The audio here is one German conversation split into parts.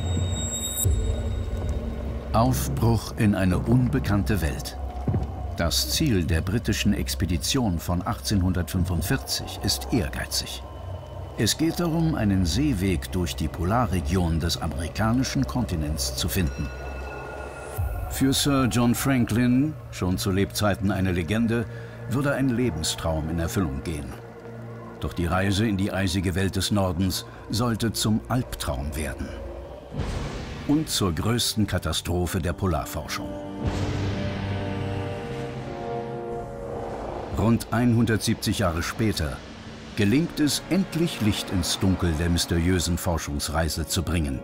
Aufbruch in eine unbekannte Welt. Das Ziel der britischen Expedition von 1845 ist ehrgeizig. Es geht darum, einen Seeweg durch die Polarregion des amerikanischen Kontinents zu finden. Für Sir John Franklin, schon zu Lebzeiten eine Legende, würde ein Lebenstraum in Erfüllung gehen. Doch die Reise in die eisige Welt des Nordens sollte zum Albtraum werden. Und zur größten Katastrophe der Polarforschung. Rund 170 Jahre später gelingt es, endlich Licht ins Dunkel der mysteriösen Forschungsreise zu bringen.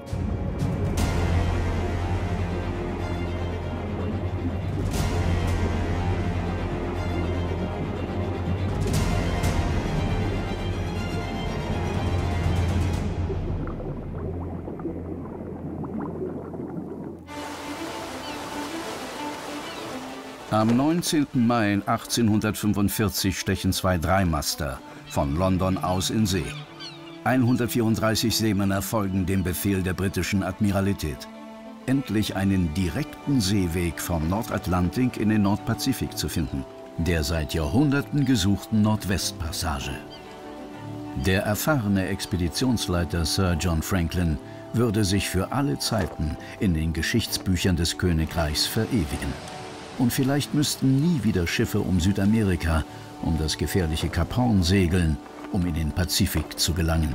Am 19. Mai 1845 stechen zwei Dreimaster von London aus in See. 134 Seemänner folgen dem Befehl der britischen Admiralität, endlich einen direkten Seeweg vom Nordatlantik in den Nordpazifik zu finden, der seit Jahrhunderten gesuchten Nordwestpassage. Der erfahrene Expeditionsleiter Sir John Franklin würde sich für alle Zeiten in den Geschichtsbüchern des Königreichs verewigen. Und vielleicht müssten nie wieder Schiffe um Südamerika, um das gefährliche Kap Horn segeln, um in den Pazifik zu gelangen.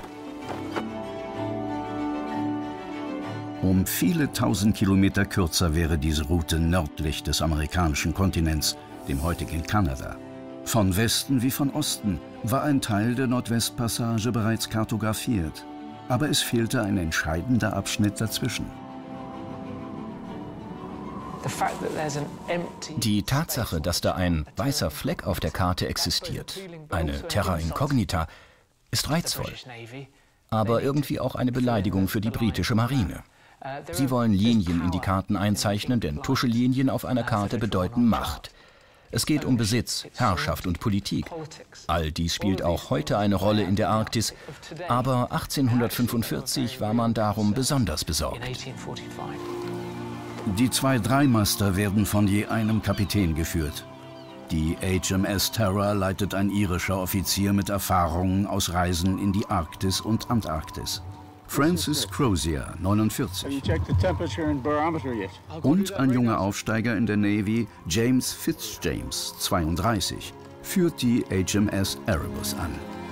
Um viele tausend Kilometer kürzer wäre diese Route nördlich des amerikanischen Kontinents, dem heutigen Kanada. Von Westen wie von Osten war ein Teil der Nordwestpassage bereits kartografiert, aber es fehlte ein entscheidender Abschnitt dazwischen. Die Tatsache, dass da ein weißer Fleck auf der Karte existiert, eine Terra Incognita, ist reizvoll, aber irgendwie auch eine Beleidigung für die britische Marine. Sie wollen Linien in die Karten einzeichnen, denn Tuschellinien auf einer Karte bedeuten Macht. Es geht um Besitz, Herrschaft und Politik. All dies spielt auch heute eine Rolle in der Arktis, aber 1845 war man darum besonders besorgt. Die zwei Dreimaster werden von je einem Kapitän geführt. Die HMS Terror leitet ein irischer Offizier mit Erfahrungen aus Reisen in die Arktis und Antarktis. Francis Crozier, 49. Und ein junger Aufsteiger in der Navy, James Fitzjames, 32, führt die HMS Erebus an.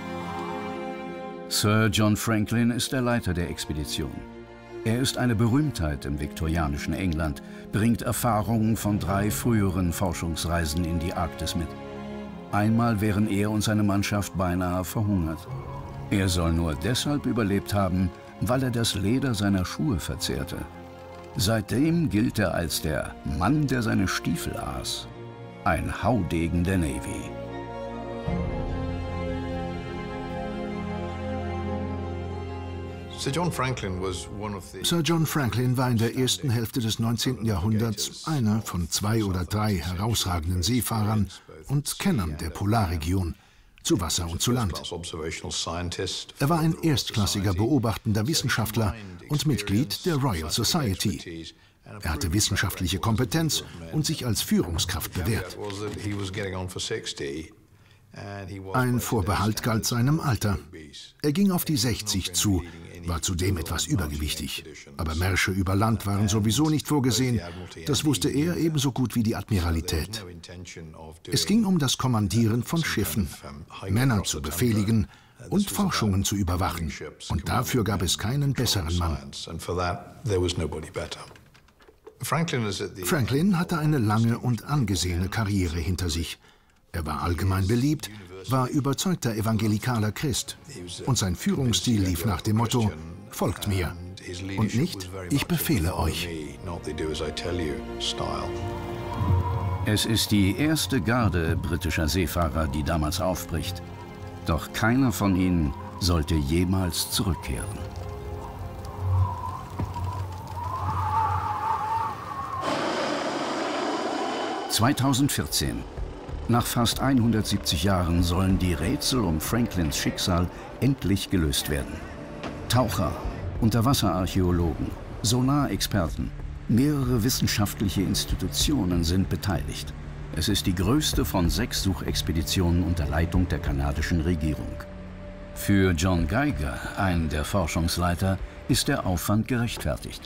Sir John Franklin ist der Leiter der Expedition. Er ist eine Berühmtheit im viktorianischen England, bringt Erfahrungen von 3 früheren Forschungsreisen in die Arktis mit. Einmal wären er und seine Mannschaft beinahe verhungert. Er soll nur deshalb überlebt haben, weil er das Leder seiner Schuhe verzehrte. Seitdem gilt er als der Mann, der seine Stiefel aß. Ein Haudegen der Navy. Sir John Franklin war in der ersten Hälfte des 19. Jahrhunderts einer von 2 oder 3 herausragenden Seefahrern und Kennern der Polarregion, zu Wasser und zu Land. Er war ein erstklassiger beobachtender Wissenschaftler und Mitglied der Royal Society. Er hatte wissenschaftliche Kompetenz und sich als Führungskraft bewährt. Ein Vorbehalt galt seinem Alter. Er ging auf die 60 zu, war zudem etwas übergewichtig. Aber Märsche über Land waren sowieso nicht vorgesehen. Das wusste er ebenso gut wie die Admiralität. Es ging um das Kommandieren von Schiffen, Männer zu befehligen und Forschungen zu überwachen. Und dafür gab es keinen besseren Mann. Franklin hatte eine lange und angesehene Karriere hinter sich. Er war allgemein beliebt, war überzeugter evangelikaler Christ und sein Führungsstil lief nach dem Motto: Folgt mir und nicht, ich befehle euch. Es ist die erste Garde britischer Seefahrer, die damals aufbricht. Doch keiner von ihnen sollte jemals zurückkehren. (2014) Nach fast 170 Jahren sollen die Rätsel um Franklins Schicksal endlich gelöst werden. Taucher, Unterwasserarchäologen, Solarexperten, mehrere wissenschaftliche Institutionen sind beteiligt. Es ist die größte von 6 Suchexpeditionen unter Leitung der kanadischen Regierung. Für John Geiger, einen der Forschungsleiter, ist der Aufwand gerechtfertigt.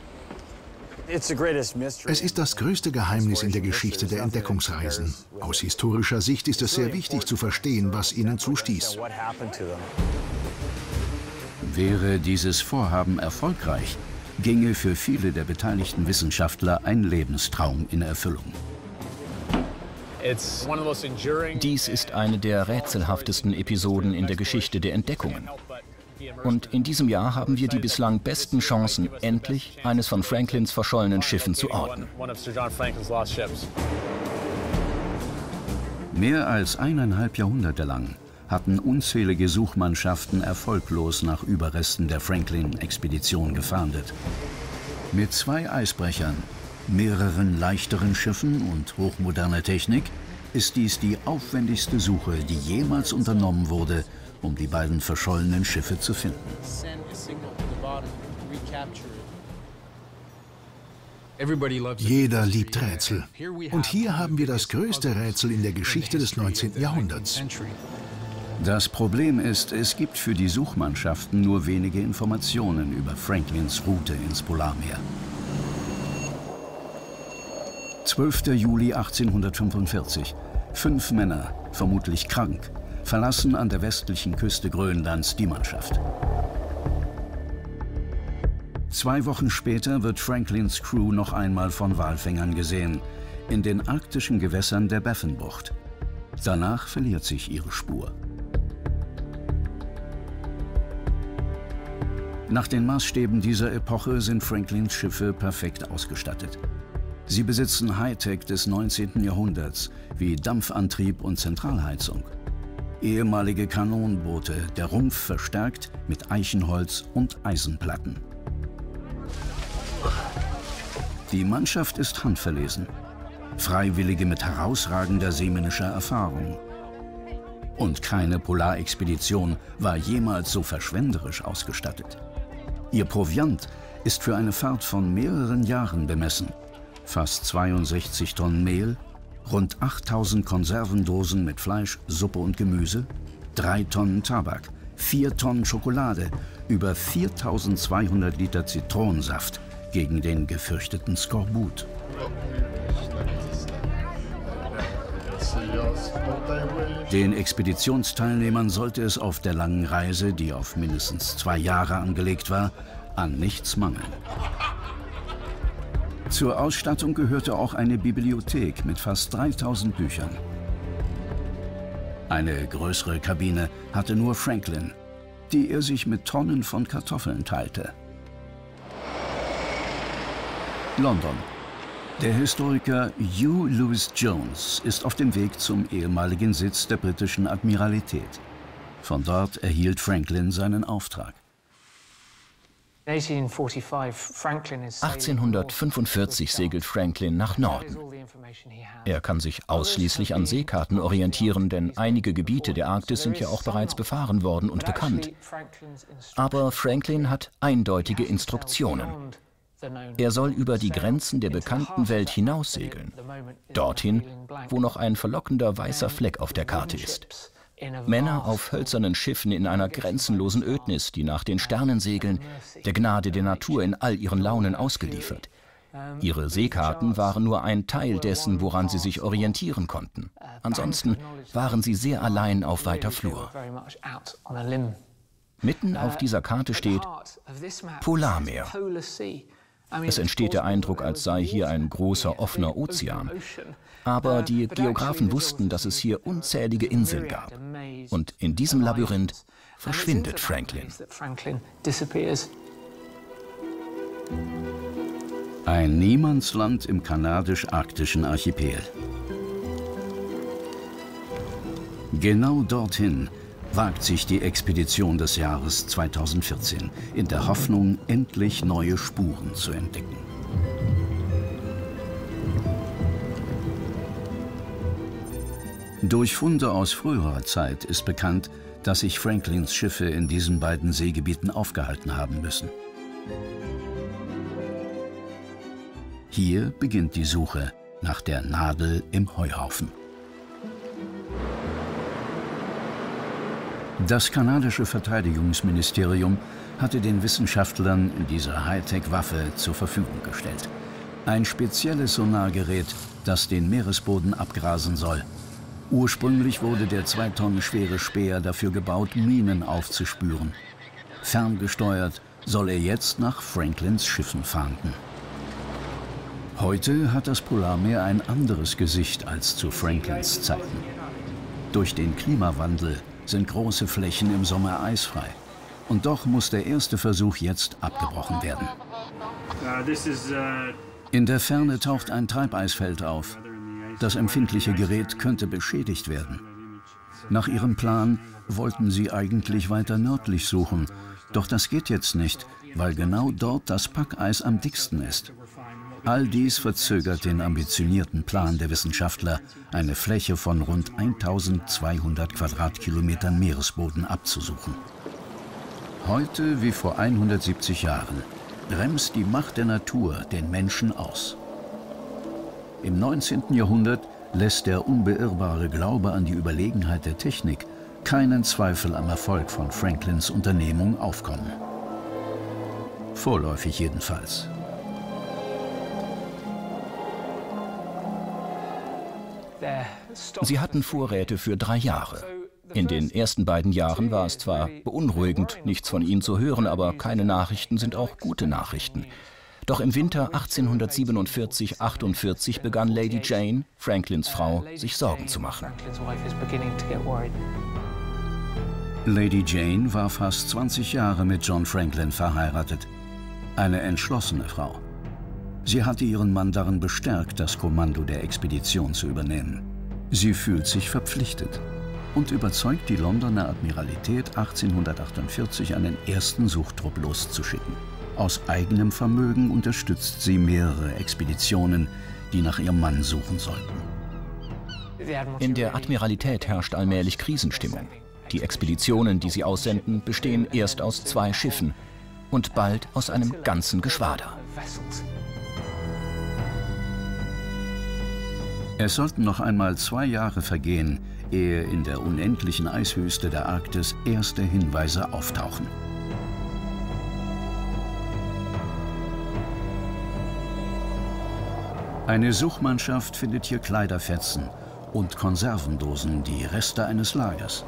Es ist das größte Geheimnis in der Geschichte der Entdeckungsreisen. Aus historischer Sicht ist es sehr wichtig zu verstehen, was ihnen zustieß. Wäre dieses Vorhaben erfolgreich, ginge für viele der beteiligten Wissenschaftler ein Lebenstraum in Erfüllung. Dies ist eine der rätselhaftesten Episoden in der Geschichte der Entdeckungen. Und in diesem Jahr haben wir die bislang besten Chancen, endlich eines von Franklins verschollenen Schiffen zu orten. Mehr als 1,5 Jahrhunderte lang hatten unzählige Suchmannschaften erfolglos nach Überresten der Franklin-Expedition gefahndet. Mit 2 Eisbrechern, mehreren leichteren Schiffen und hochmoderner Technik ist dies die aufwendigste Suche, die jemals unternommen wurde, um die beiden verschollenen Schiffe zu finden. Jeder liebt Rätsel. Und hier haben wir das größte Rätsel in der Geschichte des 19. Jahrhunderts. Das Problem ist, es gibt für die Suchmannschaften nur wenige Informationen über Franklins Route ins Polarmeer. 12. Juli 1845. 5 Männer, vermutlich krank, verlassen an der westlichen Küste Grönlands die Mannschaft. 2 Wochen später wird Franklins Crew noch einmal von Walfängern gesehen, in den arktischen Gewässern der Baffinbucht. Danach verliert sich ihre Spur. Nach den Maßstäben dieser Epoche sind Franklins Schiffe perfekt ausgestattet. Sie besitzen Hightech des 19. Jahrhunderts, wie Dampfantrieb und Zentralheizung. Ehemalige Kanonenboote, der Rumpf verstärkt mit Eichenholz und Eisenplatten. Die Mannschaft ist handverlesen. Freiwillige mit herausragender seemännischer Erfahrung. Und keine Polarexpedition war jemals so verschwenderisch ausgestattet. Ihr Proviant ist für eine Fahrt von mehreren Jahren bemessen. Fast 62 Tonnen Mehl, rund 8000 Konservendosen mit Fleisch, Suppe und Gemüse, 3 Tonnen Tabak, 4 Tonnen Schokolade, über 4200 Liter Zitronensaft gegen den gefürchteten Skorbut. Den Expeditionsteilnehmern sollte es auf der langen Reise, die auf mindestens 2 Jahre angelegt war, an nichts mangeln. Zur Ausstattung gehörte auch eine Bibliothek mit fast 3000 Büchern. Eine größere Kabine hatte nur Franklin, die er sich mit Tonnen von Kartoffeln teilte. London. Der Historiker Hugh Lewis Jones ist auf dem Weg zum ehemaligen Sitz der britischen Admiralität. Von dort erhielt Franklin seinen Auftrag. 1845 segelt Franklin nach Norden. Er kann sich ausschließlich an Seekarten orientieren, denn einige Gebiete der Arktis sind ja auch bereits befahren worden und bekannt. Aber Franklin hat eindeutige Instruktionen. Er soll über die Grenzen der bekannten Welt hinaus segeln, dorthin, wo noch ein verlockender weißer Fleck auf der Karte ist. Männer auf hölzernen Schiffen in einer grenzenlosen Ödnis, die nach den Sternen segeln, der Gnade der Natur in all ihren Launen ausgeliefert. Ihre Seekarten waren nur ein Teil dessen, woran sie sich orientieren konnten. Ansonsten waren sie sehr allein auf weiter Flur. Mitten auf dieser Karte steht Polarmeer. Es entsteht der Eindruck, als sei hier ein großer, offener Ozean. Aber die Geographen wussten, dass es hier unzählige Inseln gab. Und in diesem Labyrinth verschwindet Franklin. Ein Niemandsland im kanadisch-arktischen Archipel. Genau dorthin wagt sich die Expedition des Jahres 2014 in der Hoffnung, endlich neue Spuren zu entdecken. Durch Funde aus früherer Zeit ist bekannt, dass sich Franklins Schiffe in diesen beiden Seegebieten aufgehalten haben müssen. Hier beginnt die Suche nach der Nadel im Heuhaufen. Das kanadische Verteidigungsministerium hatte den Wissenschaftlern diese Hightech-Waffe zur Verfügung gestellt. Ein spezielles Sonargerät, das den Meeresboden abgrasen soll. Ursprünglich wurde der 2 Tonnen schwere Speer dafür gebaut, Minen aufzuspüren. Ferngesteuert soll er jetzt nach Franklins Schiffen fahnden. Heute hat das Polarmeer ein anderes Gesicht als zu Franklins Zeiten. Durch den Klimawandel sind große Flächen im Sommer eisfrei. Und doch muss der erste Versuch jetzt abgebrochen werden. In der Ferne taucht ein Treibeisfeld auf. Das empfindliche Gerät könnte beschädigt werden. Nach ihrem Plan wollten sie eigentlich weiter nördlich suchen. Doch das geht jetzt nicht, weil genau dort das Packeis am dicksten ist. All dies verzögert den ambitionierten Plan der Wissenschaftler, eine Fläche von rund 1200 Quadratkilometern Meeresboden abzusuchen. Heute wie vor 170 Jahren bremst die Macht der Natur den Menschen aus. Im 19. Jahrhundert lässt der unbeirrbare Glaube an die Überlegenheit der Technik keinen Zweifel am Erfolg von Franklins Unternehmung aufkommen. Vorläufig jedenfalls. Sie hatten Vorräte für 3 Jahre. In den ersten beiden Jahren war es zwar beunruhigend, nichts von ihnen zu hören, aber keine Nachrichten sind auch gute Nachrichten. Doch im Winter 1847/48 begann Lady Jane, Franklins Frau, sich Sorgen zu machen. Lady Jane war fast 20 Jahre mit John Franklin verheiratet. Eine entschlossene Frau. Sie hatte ihren Mann darin bestärkt, das Kommando der Expedition zu übernehmen. Sie fühlt sich verpflichtet und überzeugt die Londoner Admiralität 1848, einen ersten Suchtrupp loszuschicken. Aus eigenem Vermögen unterstützt sie mehrere Expeditionen, die nach ihrem Mann suchen sollten. In der Admiralität herrscht allmählich Krisenstimmung. Die Expeditionen, die sie aussenden, bestehen erst aus 2 Schiffen und bald aus einem ganzen Geschwader. Es sollten noch einmal 2 Jahre vergehen, ehe in der unendlichen Eiswüste der Arktis erste Hinweise auftauchen. Eine Suchmannschaft findet hier Kleiderfetzen und Konservendosen, die Reste eines Lagers.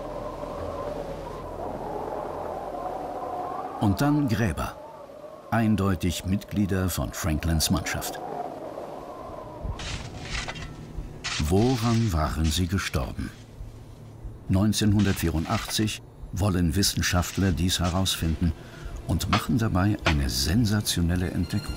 Und dann Gräber, eindeutig Mitglieder von Franklins Mannschaft. Woran waren sie gestorben? 1984 wollen Wissenschaftler dies herausfinden und machen dabei eine sensationelle Entdeckung.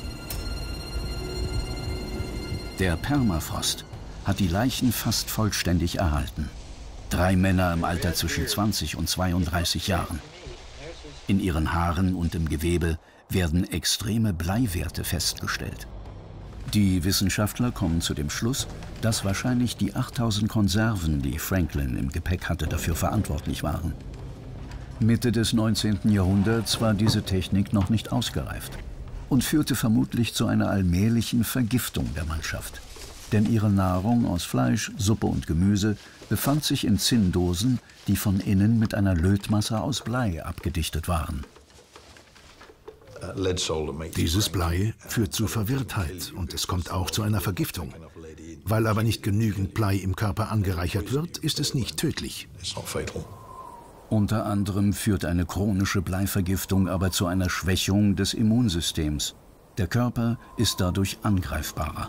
Der Permafrost hat die Leichen fast vollständig erhalten. 3 Männer im Alter zwischen 20 und 32 Jahren. In ihren Haaren und im Gewebe werden extreme Bleiwerte festgestellt. Die Wissenschaftler kommen zu dem Schluss, dass wahrscheinlich die 8000 Konserven, die Franklin im Gepäck hatte, dafür verantwortlich waren. Mitte des 19. Jahrhunderts war diese Technik noch nicht ausgereift und führte vermutlich zu einer allmählichen Vergiftung der Mannschaft. Denn ihre Nahrung aus Fleisch, Suppe und Gemüse befand sich in Zinndosen, die von innen mit einer Lötmasse aus Blei abgedichtet waren. Dieses Blei führt zu Verwirrtheit und es kommt auch zu einer Vergiftung. Weil aber nicht genügend Blei im Körper angereichert wird, ist es nicht tödlich. Unter anderem führt eine chronische Bleivergiftung aber zu einer Schwächung des Immunsystems. Der Körper ist dadurch angreifbarer.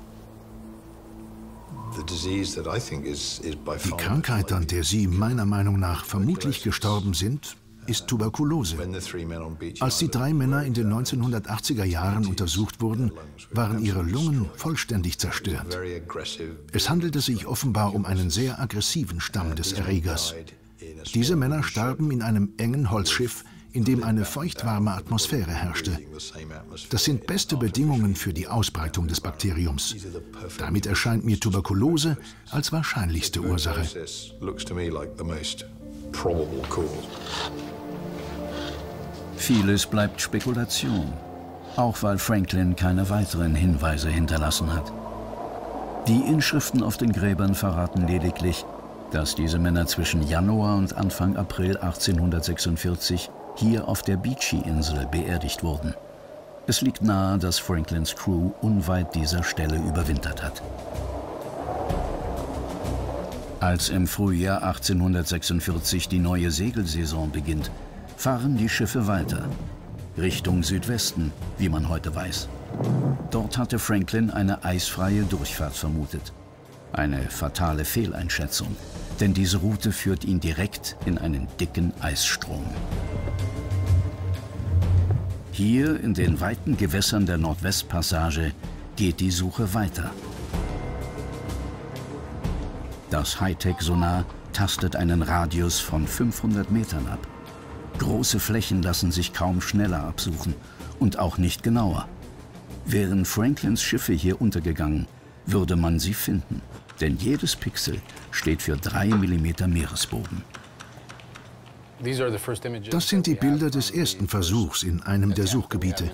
Die Krankheit, an der Sie meiner Meinung nach vermutlich gestorben sind, ist Tuberkulose. Als die 3 Männer in den 1980er Jahren untersucht wurden, waren ihre Lungen vollständig zerstört. Es handelte sich offenbar um einen sehr aggressiven Stamm des Erregers. Diese Männer starben in einem engen Holzschiff, in dem eine feuchtwarme Atmosphäre herrschte. Das sind beste Bedingungen für die Ausbreitung des Bakteriums. Damit erscheint mir Tuberkulose als wahrscheinlichste Ursache. Vieles bleibt Spekulation. auch weil Franklin keine weiteren Hinweise hinterlassen hat. Die Inschriften auf den Gräbern verraten lediglich, dass diese Männer zwischen Januar und Anfang April 1846 hier auf der Beechey-Insel beerdigt wurden. Es liegt nahe, dass Franklins Crew unweit dieser Stelle überwintert hat. Als im Frühjahr 1846 die neue Segelsaison beginnt, fahren die Schiffe weiter, Richtung Südwesten, wie man heute weiß. Dort hatte Franklin eine eisfreie Durchfahrt vermutet. Eine fatale Fehleinschätzung, denn diese Route führt ihn direkt in einen dicken Eisstrom. Hier in den weiten Gewässern der Nordwestpassage geht die Suche weiter. Das Hightech-Sonar tastet einen Radius von 500 Metern ab. Große Flächen lassen sich kaum schneller absuchen und auch nicht genauer. Wären Franklins Schiffe hier untergegangen, würde man sie finden, denn jedes Pixel steht für 3 mm Meeresboden. Das sind die Bilder des ersten Versuchs in einem der Suchgebiete.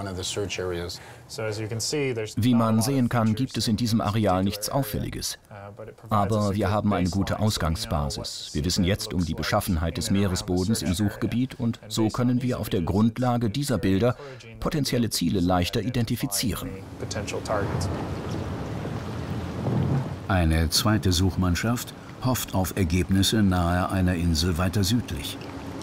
Wie man sehen kann, gibt es in diesem Areal nichts Auffälliges. Aber wir haben eine gute Ausgangsbasis. Wir wissen jetzt um die Beschaffenheit des Meeresbodens im Suchgebiet und so können wir auf der Grundlage dieser Bilder potenzielle Ziele leichter identifizieren. Eine zweite Suchmannschaft hofft auf Ergebnisse nahe einer Insel weiter südlich.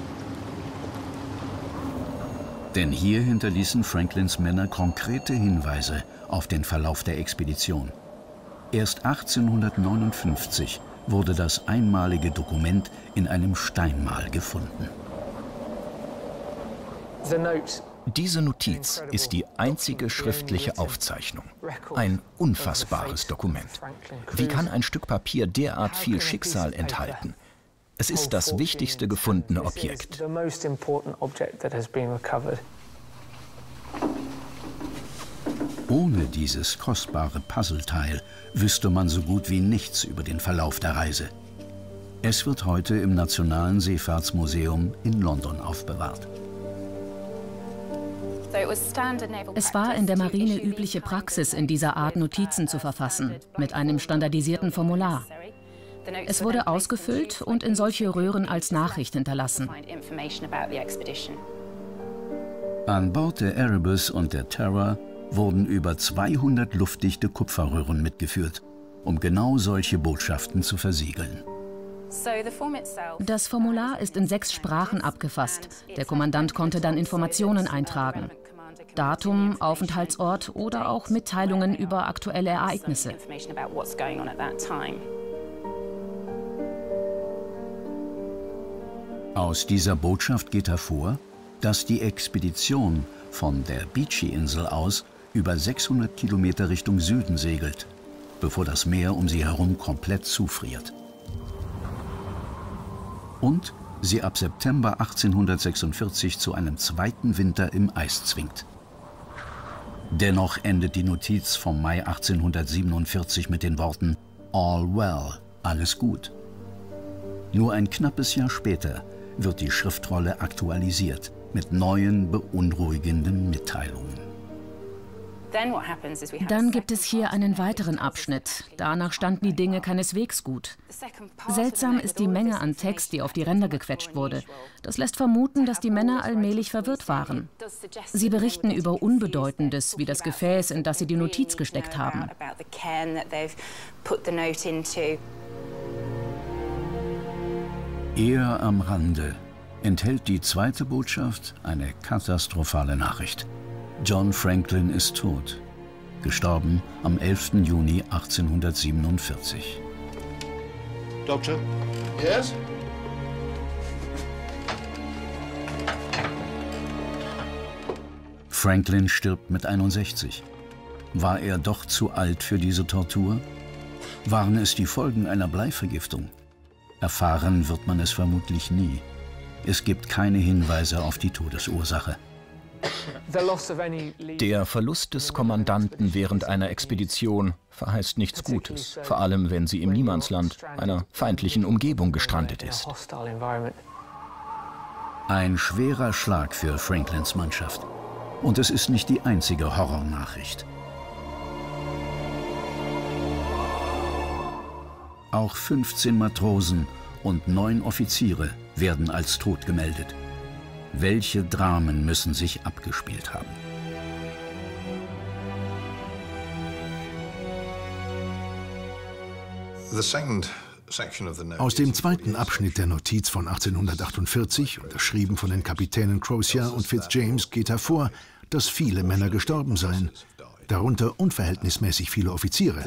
Denn hier hinterließen Franklins Männer konkrete Hinweise auf den Verlauf der Expedition. Erst 1859 wurde das einmalige Dokument in einem Steinmal gefunden. Diese Notiz ist die einzige schriftliche Aufzeichnung. Ein unfassbares Dokument. Wie kann ein Stück Papier derart viel Schicksal enthalten? Es ist das wichtigste gefundene Objekt. Ohne dieses kostbare Puzzleteil wüsste man so gut wie nichts über den Verlauf der Reise. Es wird heute im Nationalen Seefahrtsmuseum in London aufbewahrt. Es war in der Marine übliche Praxis, in dieser Art Notizen zu verfassen, mit einem standardisierten Formular. Es wurde ausgefüllt und in solche Röhren als Nachricht hinterlassen. An Bord der Erebus und der Terror wurden über 200 luftdichte Kupferröhren mitgeführt, um genau solche Botschaften zu versiegeln. Das Formular ist in 6 Sprachen abgefasst. Der Kommandant konnte dann Informationen eintragen. Datum, Aufenthaltsort oder auch Mitteilungen über aktuelle Ereignisse. Aus dieser Botschaft geht hervor, dass die Expedition von der Beechey-Insel aus über 600 Kilometer Richtung Süden segelt, bevor das Meer um sie herum komplett zufriert. Und sie ab September 1846 zu einem zweiten Winter im Eis zwingt. Dennoch endet die Notiz vom Mai 1847 mit den Worten "All well", alles gut. Nur ein knappes Jahr später wird die Schriftrolle aktualisiert mit neuen, beunruhigenden Mitteilungen. Dann gibt es hier einen weiteren Abschnitt. Danach standen die Dinge keineswegs gut. Seltsam ist die Menge an Text, die auf die Ränder gequetscht wurde. Das lässt vermuten, dass die Männer allmählich verwirrt waren. Sie berichten über Unbedeutendes, wie das Gefäß, in das sie die Notiz gesteckt haben. Eher am Rande enthält die zweite Botschaft eine katastrophale Nachricht. John Franklin ist tot, gestorben am 11. Juni 1847. Doctor? Yes? Franklin stirbt mit 61. War er doch zu alt für diese Tortur? Waren es die Folgen einer Bleivergiftung? Erfahren wird man es vermutlich nie. Es gibt keine Hinweise auf die Todesursache. Der Verlust des Kommandanten während einer Expedition verheißt nichts Gutes, vor allem wenn sie im Niemandsland, einer feindlichen Umgebung, gestrandet ist. Ein schwerer Schlag für Franklins Mannschaft. Und es ist nicht die einzige Horrornachricht. Auch 15 Matrosen und 9 Offiziere werden als tot gemeldet. Welche Dramen müssen sich abgespielt haben? Aus dem zweiten Abschnitt der Notiz von 1848, unterschrieben von den Kapitänen Crozier und Fitzjames, geht hervor, dass viele Männer gestorben seien, darunter unverhältnismäßig viele Offiziere.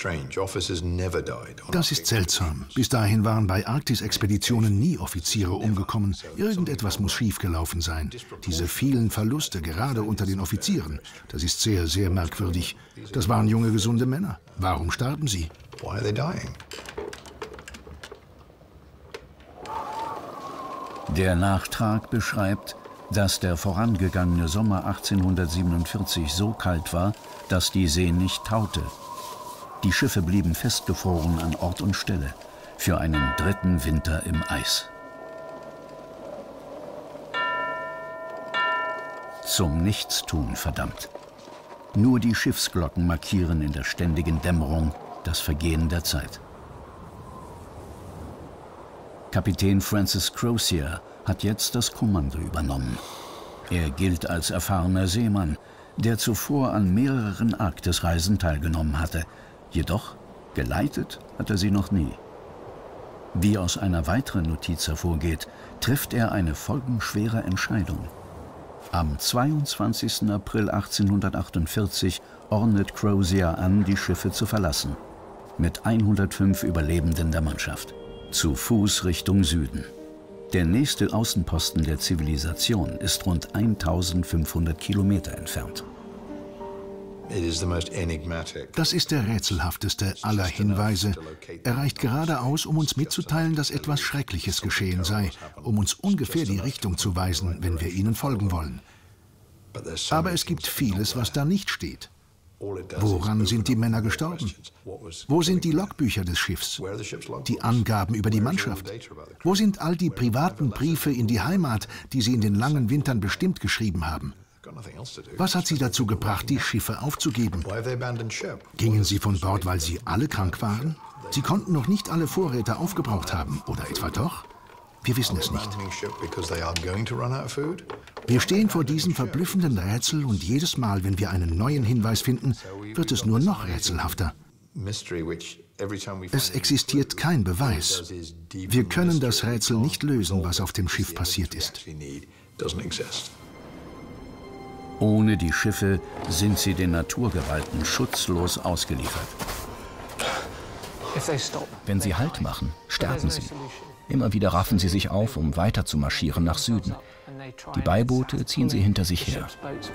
Das ist seltsam. Bis dahin waren bei Arktisexpeditionen nie Offiziere umgekommen. Irgendetwas muss schiefgelaufen sein. Diese vielen Verluste, gerade unter den Offizieren, das ist sehr, sehr merkwürdig. Das waren junge, gesunde Männer. Warum starben sie? Der Nachtrag beschreibt, dass der vorangegangene Sommer 1847 so kalt war, dass die See nicht taute. Die Schiffe blieben festgefroren an Ort und Stelle für einen 3. Winter im Eis. Zum Nichtstun verdammt. Nur die Schiffsglocken markieren in der ständigen Dämmerung das Vergehen der Zeit. Kapitän Francis Crozier hat jetzt das Kommando übernommen. Er gilt als erfahrener Seemann, der zuvor an mehreren Arktisreisen teilgenommen hatte. Jedoch geleitet hat er sie noch nie. Wie aus einer weiteren Notiz hervorgeht, trifft er eine folgenschwere Entscheidung. Am 22. April 1848 ordnet Crozier an, die Schiffe zu verlassen, mit 105 Überlebenden der Mannschaft, zu Fuß Richtung Süden. Der nächste Außenposten der Zivilisation ist rund 1500 Kilometer entfernt. Das ist der rätselhafteste aller Hinweise. Er reicht gerade aus, um uns mitzuteilen, dass etwas Schreckliches geschehen sei, um uns ungefähr die Richtung zu weisen, wenn wir ihnen folgen wollen. Aber es gibt vieles, was da nicht steht. Woran sind die Männer gestorben? Wo sind die Logbücher des Schiffs? Die Angaben über die Mannschaft? Wo sind all die privaten Briefe in die Heimat, die sie in den langen Wintern bestimmt geschrieben haben? Was hat sie dazu gebracht, die Schiffe aufzugeben? Gingen sie von Bord, weil sie alle krank waren? Sie konnten noch nicht alle Vorräte aufgebraucht haben, oder etwa doch? Wir wissen es nicht. Wir stehen vor diesem verblüffenden Rätsel und jedes Mal, wenn wir einen neuen Hinweis finden, wird es nur noch rätselhafter. Es existiert kein Beweis. Wir können das Rätsel nicht lösen, was auf dem Schiff passiert ist. Ohne die Schiffe sind sie den Naturgewalten schutzlos ausgeliefert. Wenn sie Halt machen, sterben sie. Immer wieder raffen sie sich auf, um weiter zu marschieren nach Süden. Die Beiboote ziehen sie hinter sich her.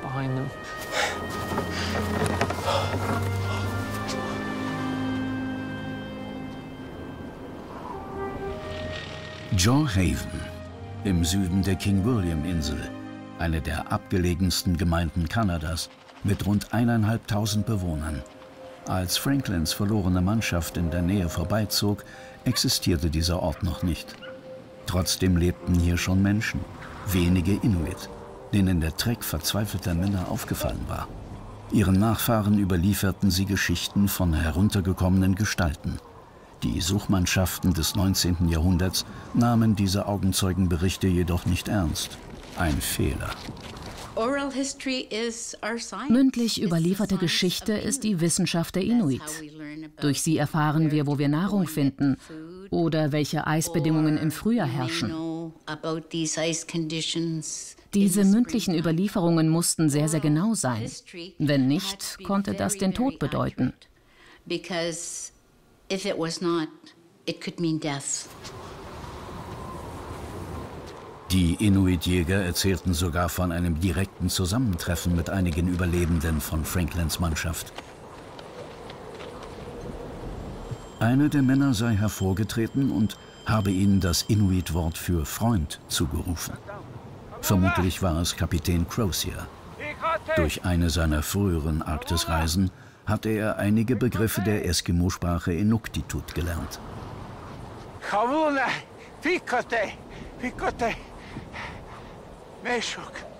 Joe Haven, im Süden der King William-Insel, eine der abgelegensten Gemeinden Kanadas, mit rund 1.500 Bewohnern. Als Franklins verlorene Mannschaft in der Nähe vorbeizog, existierte dieser Ort noch nicht. Trotzdem lebten hier schon Menschen, wenige Inuit, denen der Treck verzweifelter Männer aufgefallen war. Ihren Nachfahren überlieferten sie Geschichten von heruntergekommenen Gestalten. Die Suchmannschaften des 19. Jahrhunderts nahmen diese Augenzeugenberichte jedoch nicht ernst. Ein Fehler. Mündlich überlieferte Geschichte ist die Wissenschaft der Inuit. Durch sie erfahren wir, wo wir Nahrung finden oder welche Eisbedingungen im Frühjahr herrschen. Diese mündlichen Überlieferungen mussten sehr, sehr genau sein. Wenn nicht, konnte das den Tod bedeuten. Die Inuit-Jäger erzählten sogar von einem direkten Zusammentreffen mit einigen Überlebenden von Franklins Mannschaft. Einer der Männer sei hervorgetreten und habe ihnen das Inuit-Wort für Freund zugerufen. Vermutlich war es Kapitän Crozier. Durch eine seiner früheren Arktisreisen hatte er einige Begriffe der Eskimo-Sprache Inuktitut gelernt.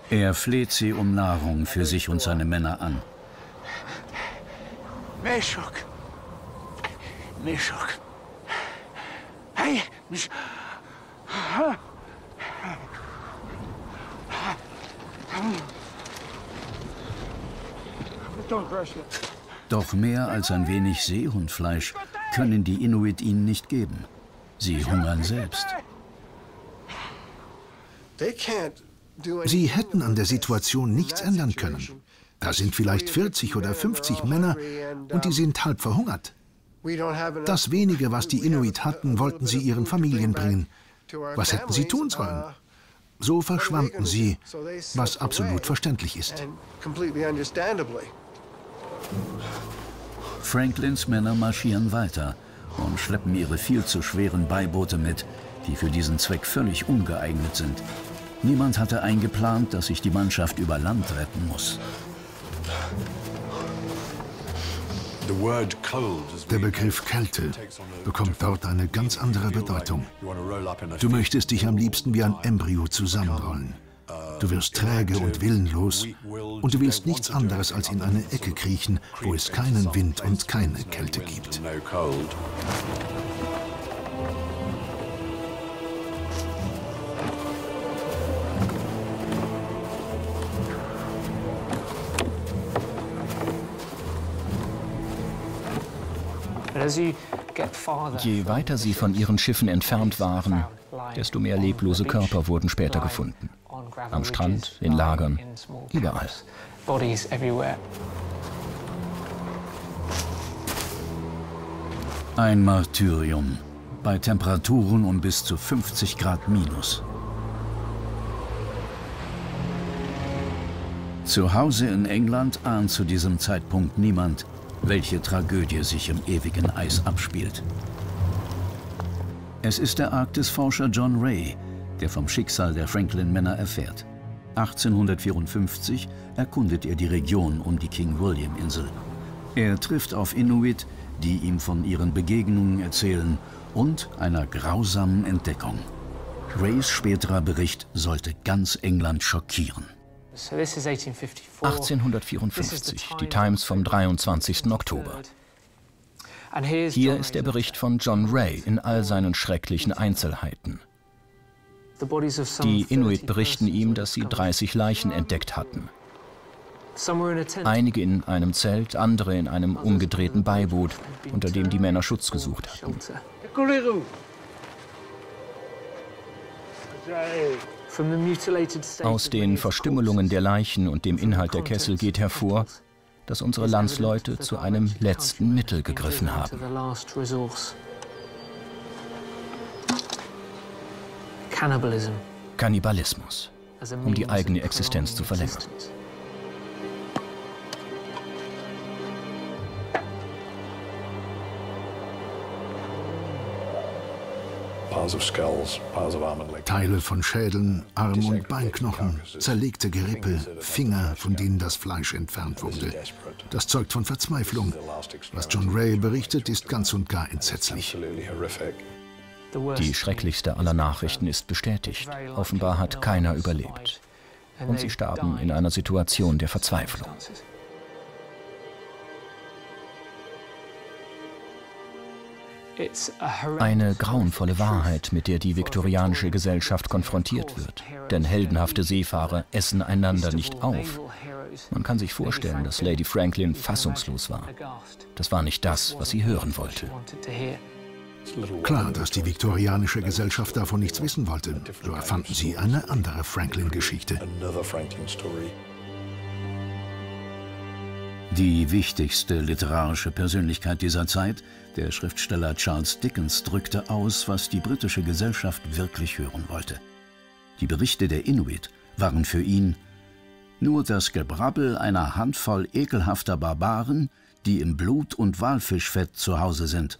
Er fleht sie um Nahrung für sich und seine Männer an. Doch mehr als ein wenig Seehundfleisch können die Inuit ihnen nicht geben. Sie hungern selbst. Sie hätten an der Situation nichts ändern können. Da sind vielleicht 40 oder 50 Männer und die sind halb verhungert. Das wenige, was die Inuit hatten, wollten sie ihren Familien bringen. Was hätten sie tun sollen? So verschwanden sie, was absolut verständlich ist. Franklins Männer marschieren weiter und schleppen ihre viel zu schweren Beiboote mit, die für diesen Zweck völlig ungeeignet sind. Niemand hatte eingeplant, dass sich die Mannschaft über Land retten muss. Der Begriff Kälte bekommt dort eine ganz andere Bedeutung. Du möchtest dich am liebsten wie ein Embryo zusammenrollen. Du wirst träge und willenlos und du willst nichts anderes als in eine Ecke kriechen, wo es keinen Wind und keine Kälte gibt. Je weiter sie von ihren Schiffen entfernt waren, desto mehr leblose Körper wurden später gefunden. Am Strand, in Lagern, überall. Ein Martyrium bei Temperaturen um bis zu 50 Grad minus. Zu Hause in England ahnt zu diesem Zeitpunkt niemand, welche Tragödie sich im ewigen Eis abspielt. Es ist der Arktisforscher John Ray, der vom Schicksal der Franklin-Männer erfährt. 1854 erkundet er die Region um die King William-Insel. Er trifft auf Inuit, die ihm von ihren Begegnungen erzählen und einer grausamen Entdeckung. Rays späterer Bericht sollte ganz England schockieren. 1854, die Times vom 23. Oktober. Hier ist der Bericht von John Ray in all seinen schrecklichen Einzelheiten. Die Inuit berichten ihm, dass sie 30 Leichen entdeckt hatten. Einige in einem Zelt, andere in einem umgedrehten Beiboot, unter dem die Männer Schutz gesucht hatten. Aus den Verstümmelungen der Leichen und dem Inhalt der Kessel geht hervor, dass unsere Landsleute zu einem letzten Mittel gegriffen haben. Kannibalismus, um die eigene Existenz zu verlängern. Teile von Schädeln, Arm- und Beinknochen, zerlegte Gerippe, Finger, von denen das Fleisch entfernt wurde. Das zeugt von Verzweiflung. Was John Ray berichtet, ist ganz und gar entsetzlich. Die schrecklichste aller Nachrichten ist bestätigt. Offenbar hat keiner überlebt. Und sie starben in einer Situation der Verzweiflung. Eine grauenvolle Wahrheit, mit der die viktorianische Gesellschaft konfrontiert wird. Denn heldenhafte Seefahrer essen einander nicht auf. Man kann sich vorstellen, dass Lady Franklin fassungslos war. Das war nicht das, was sie hören wollte. Klar, dass die viktorianische Gesellschaft davon nichts wissen wollte. So erfanden sie eine andere Franklin-Geschichte. Die wichtigste literarische Persönlichkeit dieser Zeit, der Schriftsteller Charles Dickens, drückte aus, was die britische Gesellschaft wirklich hören wollte. Die Berichte der Inuit waren für ihn nur das Gebrabbel einer Handvoll ekelhafter Barbaren, die im Blut- und Walfischfett zu Hause sind.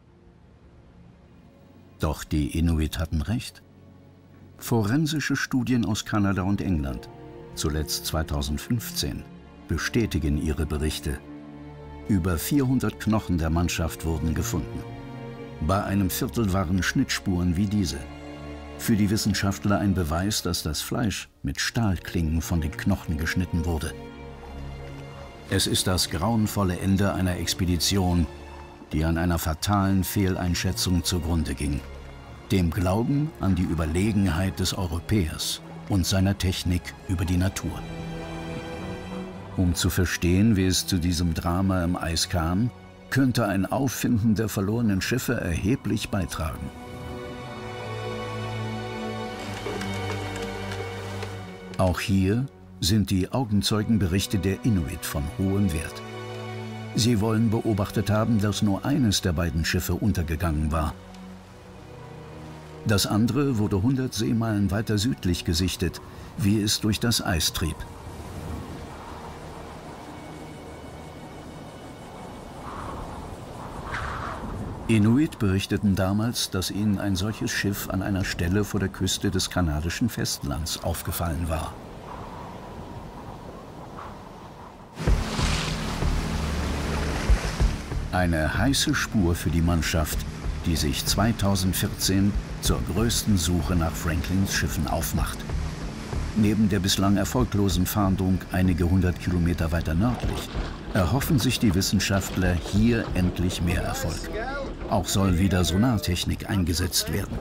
Doch die Inuit hatten recht. Forensische Studien aus Kanada und England, zuletzt 2015, bestätigen ihre Berichte. Über 400 Knochen der Mannschaft wurden gefunden. Bei einem Viertel waren Schnittspuren wie diese. Für die Wissenschaftler ein Beweis, dass das Fleisch mit Stahlklingen von den Knochen geschnitten wurde. Es ist das grauenvolle Ende einer Expedition, die an einer fatalen Fehleinschätzung zugrunde ging. Dem Glauben an die Überlegenheit des Europäers und seiner Technik über die Natur. Um zu verstehen, wie es zu diesem Drama im Eis kam, könnte ein Auffinden der verlorenen Schiffe erheblich beitragen. Auch hier sind die Augenzeugenberichte der Inuit von hohem Wert. Sie wollen beobachtet haben, dass nur eines der beiden Schiffe untergegangen war. Das andere wurde 100 Seemeilen weiter südlich gesichtet, wie es durch das Eis trieb. Inuit berichteten damals, dass ihnen ein solches Schiff an einer Stelle vor der Küste des kanadischen Festlands aufgefallen war. Eine heiße Spur für die Mannschaft, die sich 2014 zur größten Suche nach Franklins Schiffen aufmacht. Neben der bislang erfolglosen Fahndung einige 100 Kilometer weiter nördlich erhoffen sich die Wissenschaftler hier endlich mehr Erfolg. Auch soll wieder Sonartechnik eingesetzt werden.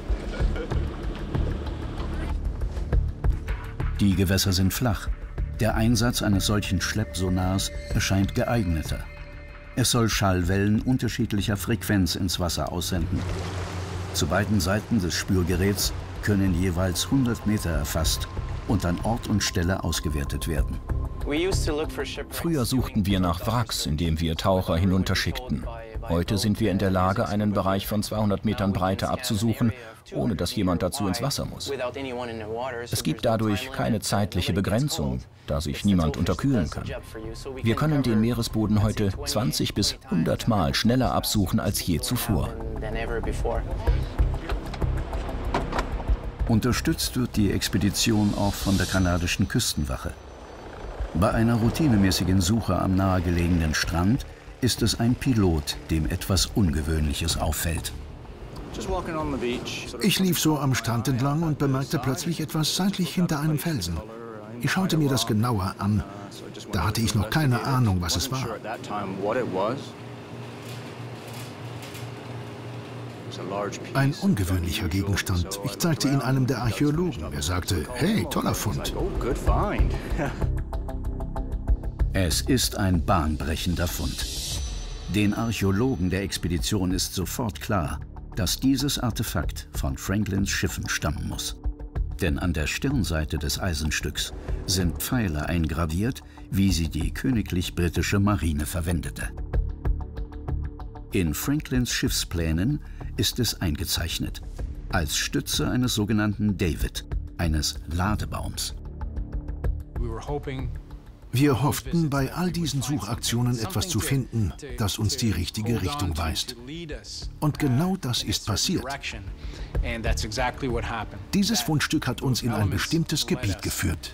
Die Gewässer sind flach. Der Einsatz eines solchen Schleppsonars erscheint geeigneter. Es soll Schallwellen unterschiedlicher Frequenz ins Wasser aussenden. Zu beiden Seiten des Spürgeräts können jeweils 100 Meter erfasst und an Ort und Stelle ausgewertet werden. Früher suchten wir nach Wracks, indem wir Taucher hinunterschickten. Heute sind wir in der Lage, einen Bereich von 200 Metern Breite abzusuchen, ohne dass jemand dazu ins Wasser muss. Es gibt dadurch keine zeitliche Begrenzung, da sich niemand unterkühlen kann. Wir können den Meeresboden heute 20 bis 100 Mal schneller absuchen als je zuvor. Unterstützt wird die Expedition auch von der kanadischen Küstenwache. Bei einer routinemäßigen Suche am nahegelegenen Strand ist es ein Pilot, dem etwas Ungewöhnliches auffällt. Ich lief so am Strand entlang und bemerkte plötzlich etwas seitlich hinter einem Felsen. Ich schaute mir das genauer an. Da hatte ich noch keine Ahnung, was es war. Ein ungewöhnlicher Gegenstand. Ich zeigte ihn einem der Archäologen. Er sagte, hey, toller Fund. Es ist ein bahnbrechender Fund. Den Archäologen der Expedition ist sofort klar, dass dieses Artefakt von Franklins Schiffen stammen muss. Denn an der Stirnseite des Eisenstücks sind Pfeile eingraviert, wie sie die königlich britische Marine verwendete. In Franklins Schiffsplänen ist es eingezeichnet, als Stütze eines sogenannten David, eines Ladebaums. Wir hofften, bei all diesen Suchaktionen etwas zu finden, das uns die richtige Richtung weist. Und genau das ist passiert. Dieses Fundstück hat uns in ein bestimmtes Gebiet geführt.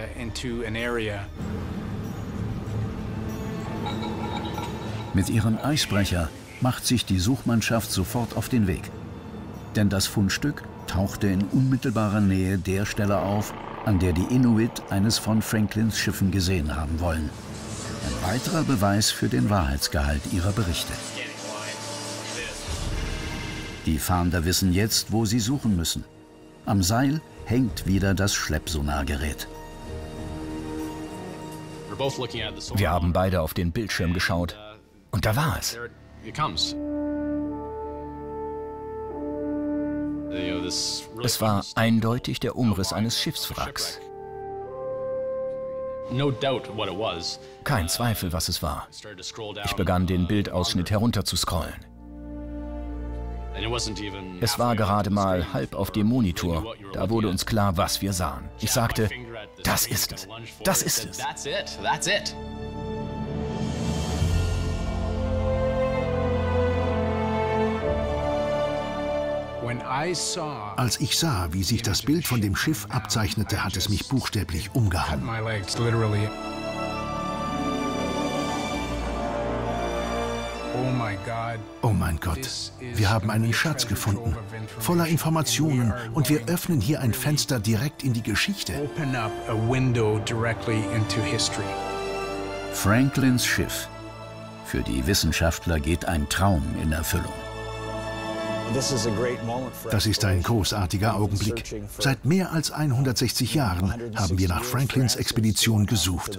Mit ihrem Eisbrecher macht sich die Suchmannschaft sofort auf den Weg. Denn das Fundstück tauchte in unmittelbarer Nähe der Stelle auf, an der die Inuit eines von Franklins Schiffen gesehen haben wollen. Ein weiterer Beweis für den Wahrheitsgehalt ihrer Berichte. Die Fahnder wissen jetzt, wo sie suchen müssen. Am Seil hängt wieder das Schleppsonargerät. Wir haben beide auf den Bildschirm geschaut. Und da war es. Es war eindeutig der Umriss eines Schiffswracks. Kein Zweifel, was es war. Ich begann, den Bildausschnitt herunterzuscrollen. Es war gerade mal halb auf dem Monitor. Da wurde uns klar, was wir sahen. Ich sagte, das ist es. Das ist es. Als ich sah, wie sich das Bild von dem Schiff abzeichnete, hat es mich buchstäblich umgehauen. Oh mein Gott, wir haben einen Schatz gefunden, voller Informationen, und wir öffnen hier ein Fenster direkt in die Geschichte. Franklins Schiff. Für die Wissenschaftler geht ein Traum in Erfüllung. Das ist ein großartiger Augenblick. Seit mehr als 160 Jahren haben wir nach Franklins Expedition gesucht.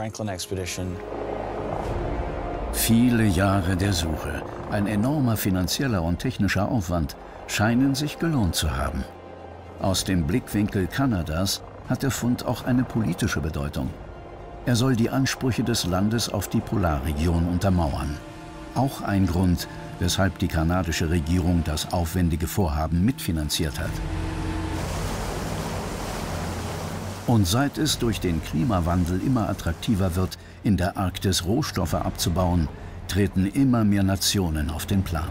Viele Jahre der Suche, ein enormer finanzieller und technischer Aufwand, scheinen sich gelohnt zu haben. Aus dem Blickwinkel Kanadas hat der Fund auch eine politische Bedeutung. Er soll die Ansprüche des Landes auf die Polarregion untermauern. Auch ein Grund, weshalb die kanadische Regierung das aufwendige Vorhaben mitfinanziert hat. Und seit es durch den Klimawandel immer attraktiver wird, in der Arktis Rohstoffe abzubauen, treten immer mehr Nationen auf den Plan.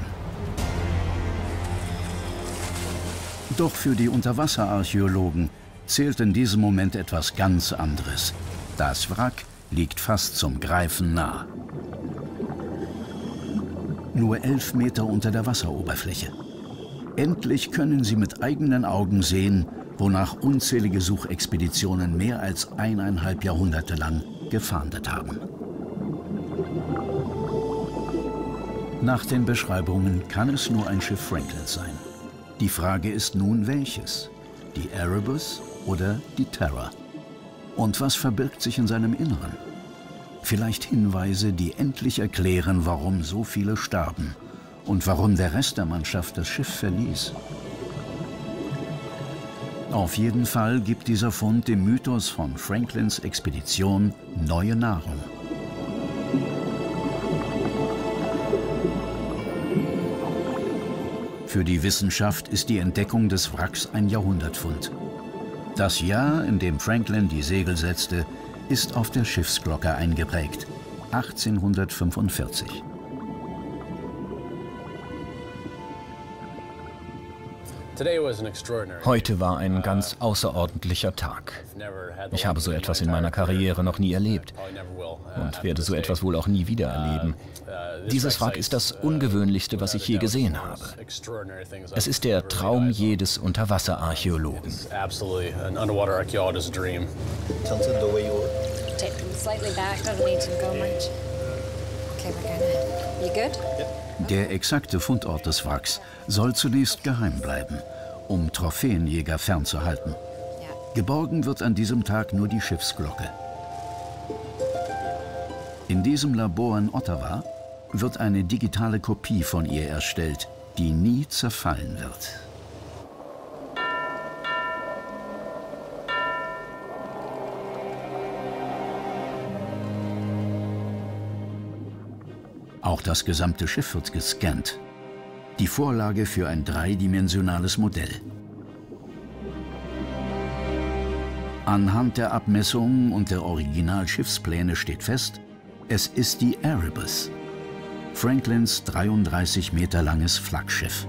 Doch für die Unterwasserarchäologen zählt in diesem Moment etwas ganz anderes. Das Wrack liegt fast zum Greifen nah. Nur 11 Meter unter der Wasseroberfläche. Endlich können sie mit eigenen Augen sehen, wonach unzählige Suchexpeditionen mehr als 1,5 Jahrhunderte lang gefahndet haben. Nach den Beschreibungen kann es nur ein Schiff Franklins sein. Die Frage ist nun, welches? Die Erebus oder die Terror? Und was verbirgt sich in seinem Inneren? Vielleicht Hinweise, die endlich erklären, warum so viele starben und warum der Rest der Mannschaft das Schiff verließ. Auf jeden Fall gibt dieser Fund dem Mythos von Franklins Expedition neue Nahrung. Für die Wissenschaft ist die Entdeckung des Wracks ein Jahrhundertfund. Das Jahr, in dem Franklin die Segel setzte, ist auf der Schiffsglocke eingeprägt, 1845. Heute war ein ganz außerordentlicher Tag. Ich habe so etwas in meiner Karriere noch nie erlebt und werde so etwas wohl auch nie wieder erleben. Dieses Wrack ist das Ungewöhnlichste, was ich je gesehen habe. Es ist der Traum jedes Unterwasserarchäologen. Der exakte Fundort des Wracks soll zunächst geheim bleiben, um Trophäenjäger fernzuhalten. Geborgen wird an diesem Tag nur die Schiffsglocke. In diesem Labor in Ottawa wird eine digitale Kopie von ihr erstellt, die nie zerfallen wird. Auch das gesamte Schiff wird gescannt. Die Vorlage für ein dreidimensionales Modell. Anhand der Abmessungen und der Originalschiffspläne steht fest, es ist die Erebus, Franklins 33 Meter langes Flaggschiff.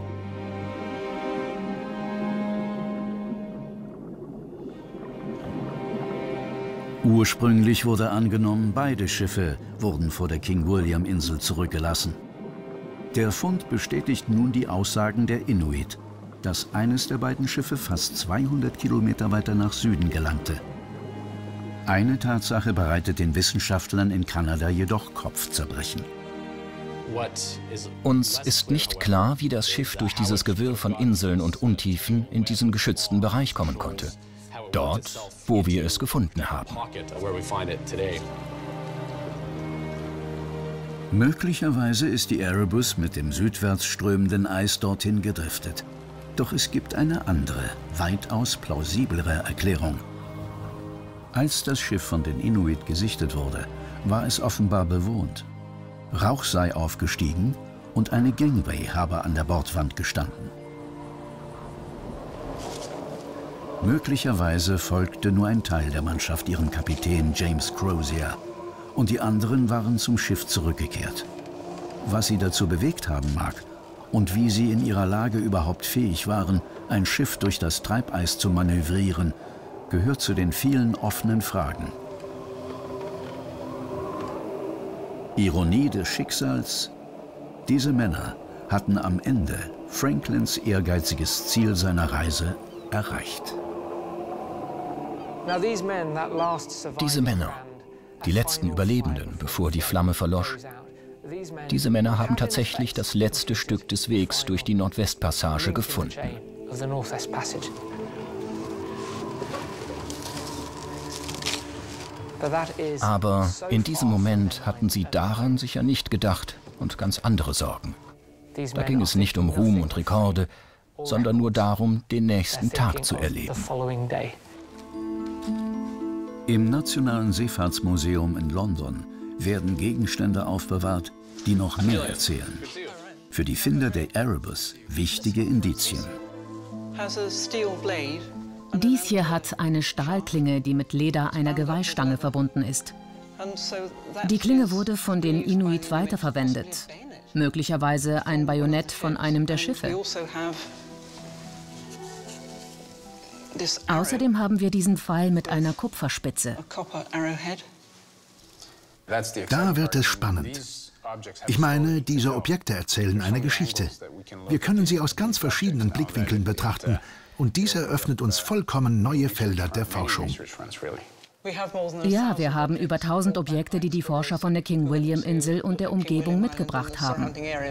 Ursprünglich wurde angenommen, beide Schiffe wurden vor der King William-Insel zurückgelassen. Der Fund bestätigt nun die Aussagen der Inuit, dass eines der beiden Schiffe fast 200 Kilometer weiter nach Süden gelangte. Eine Tatsache bereitet den Wissenschaftlern in Kanada jedoch Kopfzerbrechen. Uns ist nicht klar, wie das Schiff durch dieses Gewirr von Inseln und Untiefen in diesen geschützten Bereich kommen konnte. Dort, wo wir es gefunden haben. Möglicherweise ist die Erebus mit dem südwärts strömenden Eis dorthin gedriftet. Doch es gibt eine andere, weitaus plausiblere Erklärung. Als das Schiff von den Inuit gesichtet wurde, war es offenbar bewohnt. Rauch sei aufgestiegen und eine Gangway habe an der Bordwand gestanden. Möglicherweise folgte nur ein Teil der Mannschaft ihrem Kapitän James Crozier und die anderen waren zum Schiff zurückgekehrt. Was sie dazu bewegt haben mag und wie sie in ihrer Lage überhaupt fähig waren, ein Schiff durch das Treibeis zu manövrieren, gehört zu den vielen offenen Fragen. Ironie des Schicksals Diese Männer hatten am Ende Franklins ehrgeiziges Ziel seiner Reise erreicht. Diese Männer, die letzten Überlebenden, bevor die Flamme verlosch, diese Männer haben tatsächlich das letzte Stück des Wegs durch die Nordwestpassage gefunden. Aber in diesem Moment hatten sie daran sicher nicht gedacht und ganz andere Sorgen. Da ging es nicht um Ruhm und Rekorde, sondern nur darum, den nächsten Tag zu erleben. Im Nationalen Seefahrtsmuseum in London werden Gegenstände aufbewahrt, die noch mehr erzählen. Für die Finder der Erebus wichtige Indizien. Dies hier hat eine Stahlklinge, die mit Leder einer Geweihstange verbunden ist. Die Klinge wurde von den Inuit weiterverwendet. Möglicherweise ein Bajonett von einem der Schiffe. Außerdem haben wir diesen Pfeil mit einer Kupferspitze. Da wird es spannend. Ich meine, diese Objekte erzählen eine Geschichte. Wir können sie aus ganz verschiedenen Blickwinkeln betrachten. Und dies eröffnet uns vollkommen neue Felder der Forschung. Ja, wir haben über 1000 Objekte, die die Forscher von der King William-Insel und der Umgebung mitgebracht haben.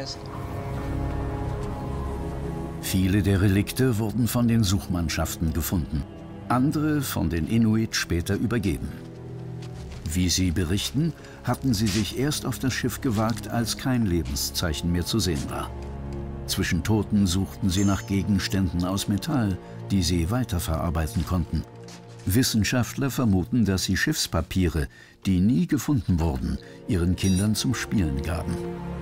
Viele der Relikte wurden von den Suchmannschaften gefunden, andere von den Inuit später übergeben. Wie sie berichten, hatten sie sich erst auf das Schiff gewagt, als kein Lebenszeichen mehr zu sehen war. Zwischen Toten suchten sie nach Gegenständen aus Metall, die sie weiterverarbeiten konnten. Wissenschaftler vermuten, dass sie Schiffspapiere, die nie gefunden wurden, ihren Kindern zum Spielen gaben.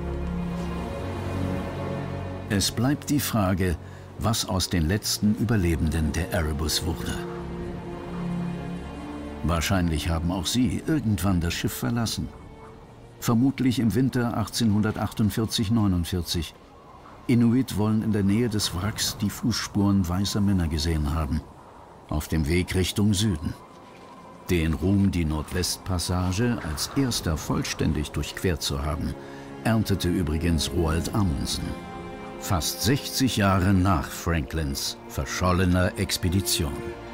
Es bleibt die Frage, was aus den letzten Überlebenden der Erebus wurde. Wahrscheinlich haben auch sie irgendwann das Schiff verlassen. Vermutlich im Winter 1848/49. Inuit wollen in der Nähe des Wracks die Fußspuren weißer Männer gesehen haben, auf dem Weg Richtung Süden. Den Ruhm, die Nordwestpassage als erster vollständig durchquert zu haben, erntete übrigens Roald Amundsen. Fast 60 Jahre nach Franklins verschollener Expedition.